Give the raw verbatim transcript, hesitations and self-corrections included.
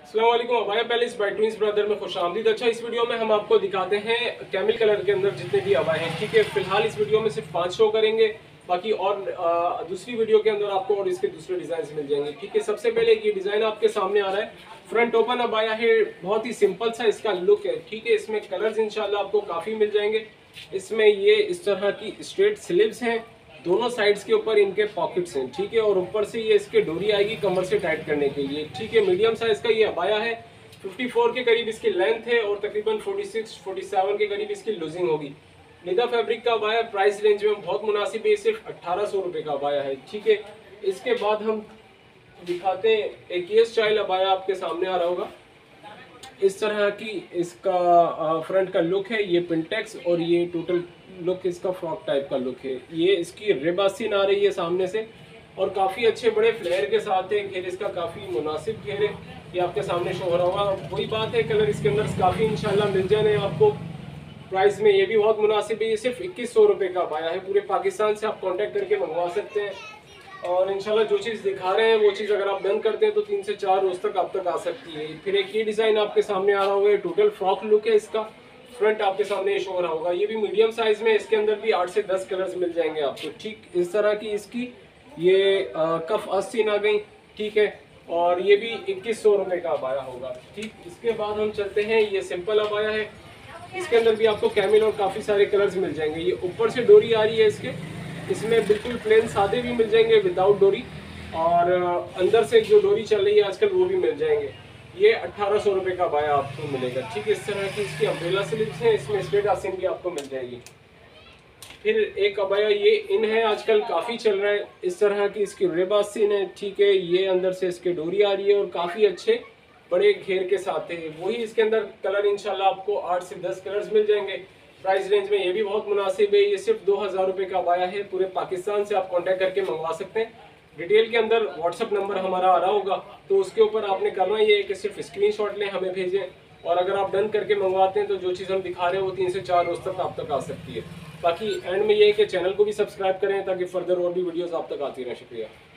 अस्सलाम वालेकुम। Abaya Palace by twins brother में खुश आमदीद। अच्छा, इस वीडियो में हम आपको दिखाते हैं कैमिल कलर के अंदर जितने भी अबाए हैं। ठीक है, फिलहाल इस वीडियो में सिर्फ पांच शो करेंगे, बाकी और आ, दूसरी वीडियो के अंदर आपको और इसके दूसरे डिजाइन मिल जाएंगे। ठीक है, सबसे पहले ये डिजाइन आपके सामने आ रहा है, फ्रंट ओपन अबाया है, बहुत ही सिंपल सा इसका लुक है। ठीक है, इसमें कलर्स इंशाल्लाह आपको काफी मिल जाएंगे। इसमें ये इस तरह की स्ट्रेट स्लीव्स हैं, दोनों साइड्स के ऊपर इनके पॉकेट्स हैं। ठीक है, और ऊपर से ये इसके डोरी आएगी कमर से टाइट करने के लिए। ठीक है, मीडियम साइज का ये अबाया है, चौवन के करीब इसकी लेंथ है और तकरीबन छियालीस सैंतालीस के करीब इसकी लूजिंग होगी। निदा फैब्रिक का अबाया, प्राइस रेंज में बहुत मुनासिब है, सिर्फ अट्ठारह सौ रुपये का अबाया है। ठीक है, इसके बाद हम दिखाते हैं एक ये स्टाइल अबाया आपके सामने आ रहा होगा। इस तरह की इसका फ्रंट का लुक है, ये पिंटेक्स और ये टोटल लुक इसका फ्रॉक टाइप का लुक है। ये इसकी रिब आस्तीन आ रही है सामने से और काफ़ी अच्छे बड़े फ्लेयर के साथ है। घेर इसका काफ़ी मुनासिब घेर है, ये आपके सामने शो हो रहा होगा। वही बात है, कलर इसके अंदर काफ़ी इंशाल्लाह मिल जाने आपको। प्राइस में ये भी बहुत मुनासिब है, ये सिर्फ इक्कीस सौ रुपये का पाया है। पूरे पाकिस्तान से आप कॉन्टैक्ट करके मंगवा सकते हैं और इंशाल्लाह जो चीज़ दिखा रहे हैं वो चीज़ अगर आप डन करते हैं तो तीन से चार रोज तक आप तक आ सकती है। फिर एक ये डिज़ाइन आपके सामने आ रहा होगा, टोटल फ्रॉक लुक है इसका, फ्रंट आपके सामने शो हो रहा होगा। ये भी मीडियम साइज में, इसके अंदर भी आठ से दस कलर्स मिल जाएंगे आपको। ठीक, इस तरह की इसकी ये आ, कफ आस्तीन आ गई। ठीक है, और ये भी इक्कीस सौ रुपये का अबाया होगा। ठीक, इसके बाद हम चलते हैं, ये सिंपल अबाया है, इसके अंदर भी आपको कैमिल और काफ़ी सारे कलर्स मिल जाएंगे। ये ऊपर से डोरी आ रही है इसके, इसमें बिल्कुल प्लेन सादे भी मिल जाएंगे विदाउट डोरी, और अंदर से जो डोरी चल रही है आजकल वो भी मिल जाएंगे। ये अट्ठारह सौ रुपये का अबाया आपको मिलेगा। ठीक है, इस तरह की इसकी अम्ब्रेला स्लीव्स हैं, इसमें स्ट्रेट आस्तीन भी आपको मिल जाएगी। फिर एक अबाया ये इन है, आजकल काफ़ी चल रहा है, इस तरह की इसकी रिब आस्तीन है। ठीक है, ये अंदर से इसके डोरी आ रही है और काफ़ी अच्छे बड़े घेर के साथ है। वही इसके अंदर कलर इंशाल्लाह आपको आठ से दस कलर्स मिल जाएंगे। प्राइस रेंज में ये भी बहुत मुनासिब है, ये सिर्फ दो हज़ार रुपये का अबाया है। पूरे पाकिस्तान से आप कांटेक्ट करके मंगवा सकते हैं। डिटेल के अंदर व्हाट्सअप नंबर हमारा आ रहा होगा, तो उसके ऊपर आपने करना ये है कि सिर्फ स्क्रीनशॉट लें, हमें भेजें, और अगर आप डन करके मंगवाते हैं तो जो चीज़ हम दिखा रहे हैं वो तीन से चार रोज तक आप तक आ सकती है। बाकी एंड में ये है कि चैनल को भी सब्सक्राइब करें ताकि फर्दर और भी वीडियोज़ आप तक आती रहें। शुक्रिया।